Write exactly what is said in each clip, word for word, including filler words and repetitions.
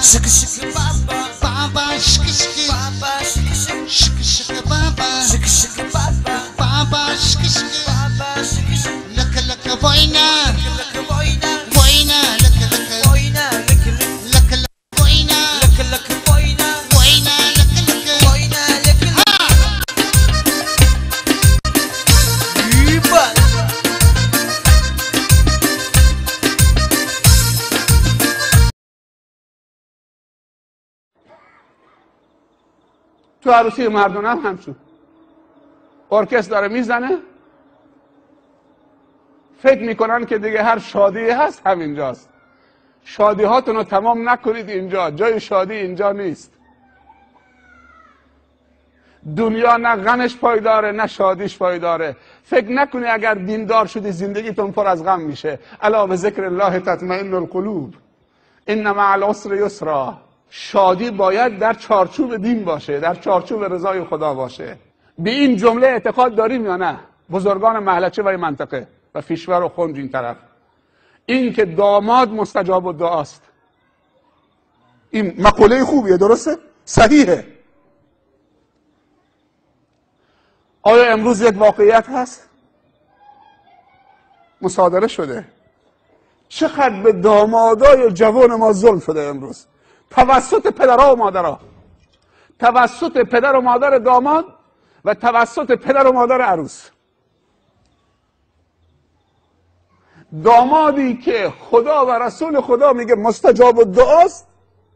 Shaka shaka baba, baba shaka shaka, baba shaka shaka, shaka shaka baba, shaka shaka baba, baba shaka shaka, baba shaka shaka. Laka laka boina, laka boina, boina, laka laka boina, laka laka laka boina, laka laka boina, boina, laka laka boina, laka laka. Iba. تو عروسی مردونه هم همچون ارکستر داره میزنه، فکر میکنن که دیگه هر شادی هست همینجاست. شادی هاتون رو تمام نکنید اینجا، جای شادی اینجا نیست. دنیا نه غمش پایداره نه شادیش پایداره. فکر نکنی اگر دیندار شدی زندگیتون پر از غم میشه. الا به ذکر الله تطمئن القلوب، ان مع العسر یسرا. شادی باید در چارچوب دین باشه، در چارچوب رضای خدا باشه. به این جمله اعتقاد داریم یا نه بزرگان محلچه و منطقه و فیشور و خنج این طرف؟ این که داماد مستجاب الدعاست. این مقوله خوبیه، درسته؟ صحیحه. آیا امروز یک واقعیت هست؟ مصادره شده. چقدر به دامادای جوان ما ظلم شده امروز توسط پدرها و مادرها، توسط پدر و مادر داماد و توسط پدر و مادر عروس. دامادی که خدا و رسول خدا میگه مستجاب الدعاست،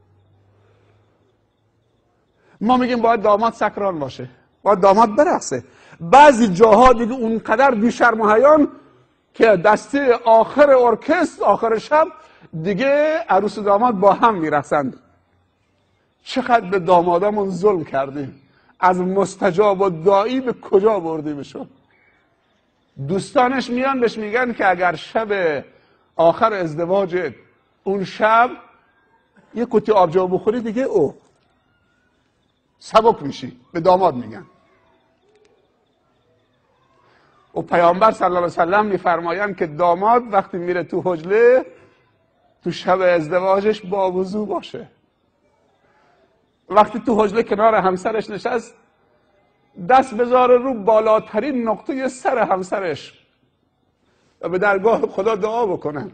ما میگیم باید داماد سکران باشه، باید داماد برقصه. بعضی جاها دیگه اونقدر بیشرم و حیان که دسته آخر ارکستر آخر شب دیگه عروس و داماد با هم میرقصند. چقدر به دامادامون ظلم کردیم، از مستجاب الدعایی به کجا بردیمشون. دوستانش میان بهش میگن که اگر شب آخر ازدواج اون شب یه کتی آبجو بخوری دیگه او سبک میشی، به داماد میگن. و پیامبر صلی الله علیه و سلم میفرمایند که داماد وقتی میره تو حجله تو شب ازدواجش با وضو باشه. وقتی تو حجله کنار همسرش نشست دست بذاره رو بالاترین نقطه سر همسرش و به درگاه خدا دعا بکنن.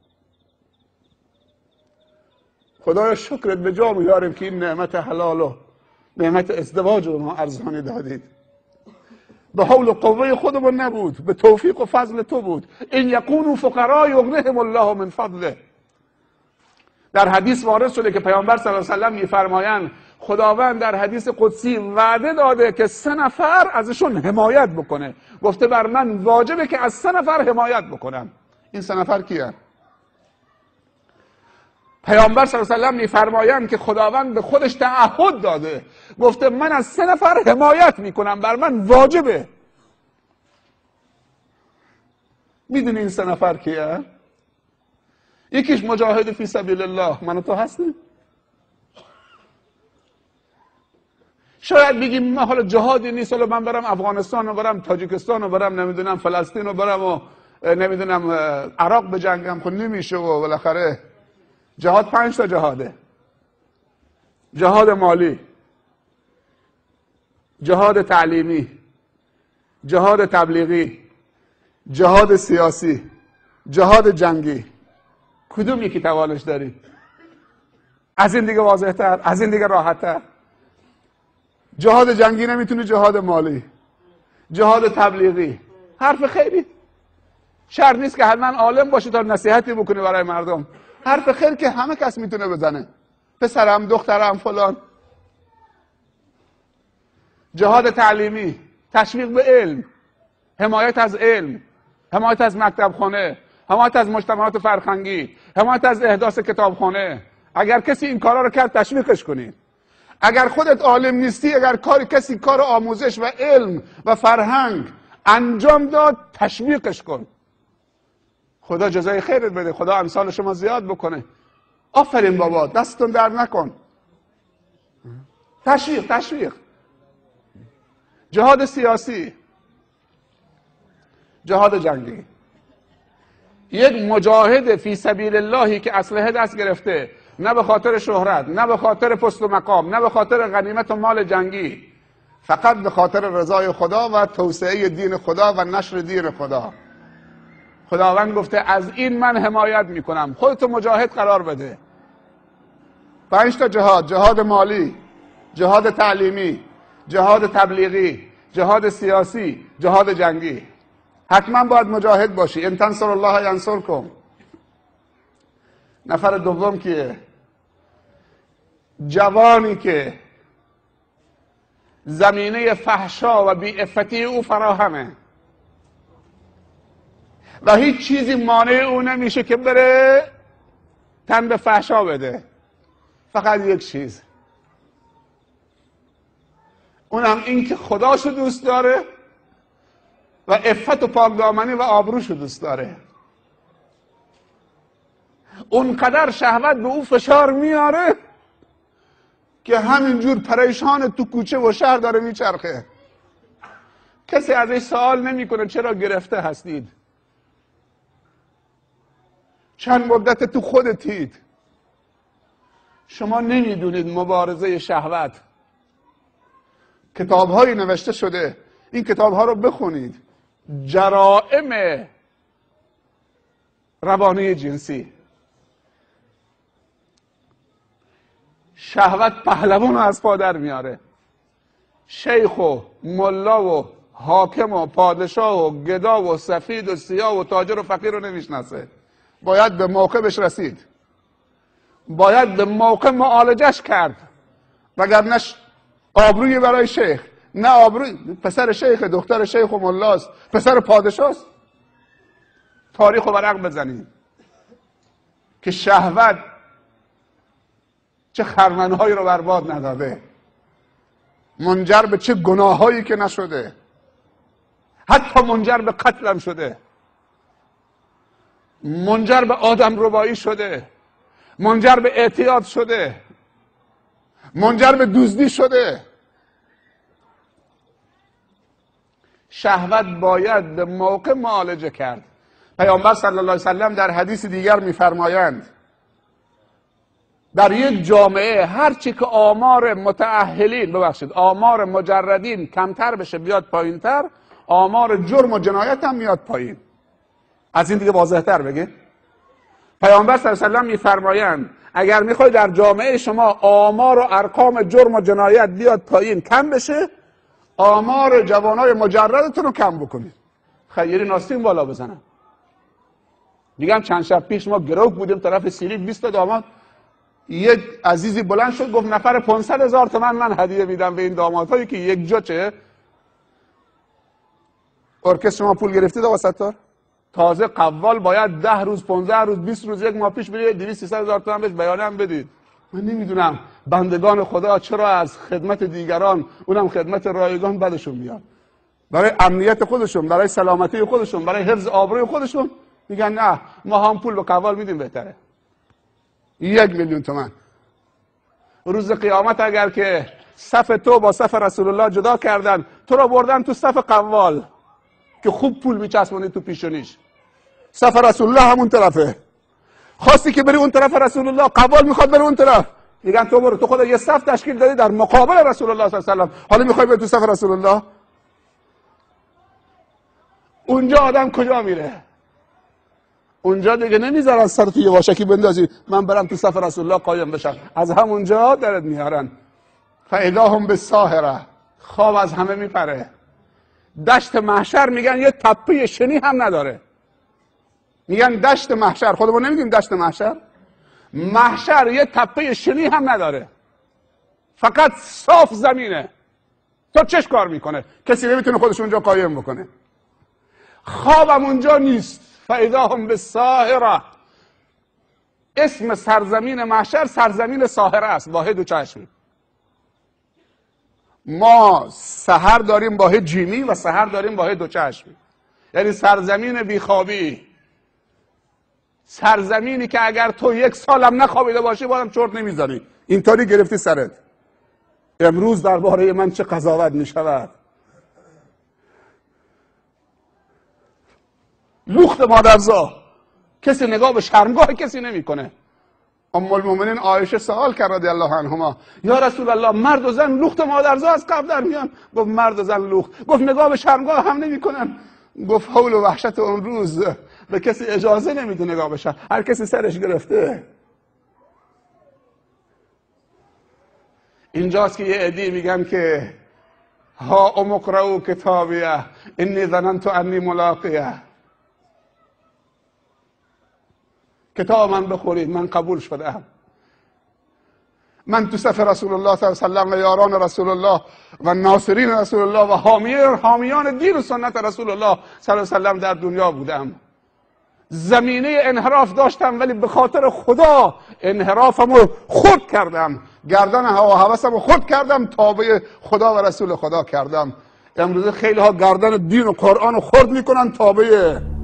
خدایا شکرت به جا میاریم که این نعمت حلال و نعمت ازدواج رو ما ارزانی دادید. به حول و قوه خودمون نبود، به توفیق و فضل تو بود. این یکونوا فقراء یغنیهم الله من فضله. در حدیث وارد شده که پیامبر صلی الله علیه و سلم میفرمایند خداوند در حدیث قدسی وعده داده که سه نفر ازشون حمایت بکنه. گفته بر من واجبه که از سه نفر حمایت بکنم. این سه نفر کیه؟ پیامبر صلی الله علیه و سلم میفرمایند که خداوند به خودش تعهد داده، گفته من از سه نفر حمایت میکنم، بر من واجبه. میدونی این سه نفر کیه؟ یکیش مجاهد فی سبیل الله، من و تو هستیم. شاید بگیم ما حالا جهادی نیست، حالا من برم افغانستان و برم تاجیکستان و برم نمیدونم فلسطین و برم و نمیدونم عراق بجنگم. خب نمیشه و بالاخره جهاد پنج تا جهاده: جهاد مالی، جهاد تعلیمی، جهاد تبلیغی، جهاد سیاسی، جهاد جنگی. کدوم یکی توانش داری؟ از این دیگه واضح تر، از این دیگه راحت تر. جهاد جنگی نمیتونی، جهاد مالی، جهاد تبلیغی، حرف خیری. شرط نیست که حتما عالم باشه تا نصیحتی بکنه برای مردم. حرف خیر که همه کس میتونه بزنه، پسرم دخترم فلان. جهاد تعلیمی، تشویق به علم، حمایت از علم، حمایت از مکتب خانه، حمایت از مجتمعات فرهنگی، حمایت از احداث کتابخانه. اگر کسی این کارا رو کرد تشویقش کنید. اگر خودت عالم نیستی، اگر کاری کسی کار آموزش و علم و فرهنگ انجام داد تشویقش کن. خدا جزای خیرت بده، خدا امثال شما زیاد بکنه. آفرین بابا، دستتون در نکن. تشویق تشویق. جهاد سیاسی، جهاد جنگی. یک مجاهد فی سبیل اللهی که اسلحه دست گرفته نه به خاطر شهرت، نه به خاطر پست و مقام، نه به خاطر غنیمت و مال جنگی، فقط به خاطر رضای خدا و توسعه دین خدا و نشر دین خدا. خداوند گفته از این من حمایت میکنم، خودتو مجاهد قرار بده. پنج تا جهاد: جهاد مالی، جهاد تعلیمی، جهاد تبلیغی، جهاد سیاسی، جهاد جنگی. حتما باید مجاهد باشی. ان تنصر الله ینصرکم. نفر دوم کیه؟ جوانی که زمینه فحشا و بی‌عفتی او فراهمه و هیچ چیزی مانع او نمیشه که بره تن به فحشا بده، فقط یک چیز، اونم این که خداشو دوست داره و عفت و پاکدامنی و آبروشو دوست داره. اونقدر شهوت به او فشار میاره که همینجور پریشان تو کوچه و شهر داره میچرخه. کسی ازش سوال نمیکنه چرا گرفته هستید، چند مدت تو خودتید. شما نمیدونید مبارزه شهوت کتاب‌هایی نوشته شده، این کتاب‌ها رو بخونید. جرائم روانی جنسی. شهوت پهلوان رو از پا در میاره. شیخ و ملا و حاکم و پادشاه و گدا و سفید و سیاه و تاجر و فقیر رو نمیشناسه. باید به موقع بهش رسید، باید به موقع معالجش کرد، وگرنه آبروی برای شیخ، نه آبروی پسر شیخ، دختر شیخ و ملاست، پسر پادشاست. تاریخ رو ورق بزنید که شهوت چه خرمنهایی رو برباد نداده، منجر به چه گناهایی که نشده، حتی منجر به قتلم شده، منجر به آدم ربایی شده، منجر به اعتیاد شده، منجر به دزدی شده. شهوت باید به موقع معالجه کرد. پیامبر صلی الله علیه وسلم در حدیث دیگر میفرمایند در یک جامعه هرچی که آمار متأهلین ببخشید آمار مجردین کمتر بشه بیاد پایینتر، آمار جرم و جنایت هم میاد پایین. از این دیگه واضح‌تر بگید. پیامبر صلی الله علیه وسلم میفرمایند اگر میخوای در جامعه شما آمار و ارقام جرم و جنایت بیاد پایین، کم بشه، آمار جوانای مجردتون رو کم بکنید. خیری ناستین بالا بزنن. میگم چند شب پیش ما گروه بودیم طرف سیریک، بیست تا داماد. یک عزیزی بلند شد گفت نفر پانصد هزار تومان من هدیه میدم به این دامادهایی که یک جا چه ارکستر شما پول گرفتید آقا ستار. تازه قوال باید ده روز پانزده روز بیست روز یک ماه پیش برید دویست سیصد هزار تومان بهش بیانیه هم بدید. من نمیدونم بندگان خدا چرا از خدمت دیگران، اونم خدمت رایگان، بدشون میاد. برای امنیت خودشون، برای سلامتی خودشون، برای حفظ آبروی خودشون میگن نه ما هم پول به قوال میدیم بهتره. یک میلیون تومان. روز قیامت اگر که صف تو با صف رسول الله جدا کردن، تو رو بردن تو صف قوال که خوب پول میچسبونی تو پیشونیش. صف رسول الله همون طرفه. خواستی که بری اون طرف رسول الله، قوال میخواد بری اون طرف، میگن تو برو، تو خدا یه صف تشکیل دادی در مقابل رسول الله صلی الله علیه و سلم، حالا میخوای بری تو صف رسول الله. اونجا آدم کجا میره؟ اونجا دیگه نمیذارن سر تو یه واشکی بندازی من برم تو صف رسول الله قایم بشم، از همونجا درت میارن. فاذاهم بالساهره. خواب از همه میپره. دشت محشر میگن یه تپه شنی هم نداره. میگن دشت محشر، خودمون نمیگیم دشت محشر. محشر یه تپه شنی هم نداره، فقط صاف زمینه. تو چش کار میکنه؟ کسی نمیتونه خودش اونجا قایم بکنه. خوابم اونجا نیست. فاذاهم بالساهره. اسم سرزمین محشر سرزمین ساهره است، واحد و چشمی. ما سحر داریم واحد جیمی و سحر داریم واحد دو چشمی، یعنی سرزمین بیخوابی، سرزمینی که اگر تو یک سالم نخوابیده باشی بازم چرت نمیزنی، اینطوری گرفتی سرت. امروز درباره من چه قضاوت میشود؟ لوخت مادرزا. کسی نگاه به شرمگاه کسی نمیکنه. ام المؤمنین عایشه سوال کرد رضی الله عنهما یا رسول الله مرد و زن لخت مادرزا از قبل در میان؟ گفت مرد و زن لخت. گفت نگاه به شرمگاه هم نمیکنن؟ گفت حول و وحشت اون روز به کسی اجازه نمیده نگاه بشه، هر کسی سرش گرفته. اینجاست که یه عدی میگن که ها ام اقرؤ کتابیه انی ظننت انی ملاقیه، کتاب من بخورید من قبول شدم، من تو صف رسول الله صلی الله علیه و سلم و یاران رسول الله و ناصرین رسول الله و حامیان حامیان دین و سنت رسول الله صلی الله علیه و سلم در دنیا بودم. زمینه انحراف داشتم ولی به خاطر خدا انحرافمو خود کردم، گردن هوا هوسمو خود کردم، تابع خدا و رسول خدا کردم. امروز خیلی ها گردن دین و قرآن رو خرد میکنن، تابع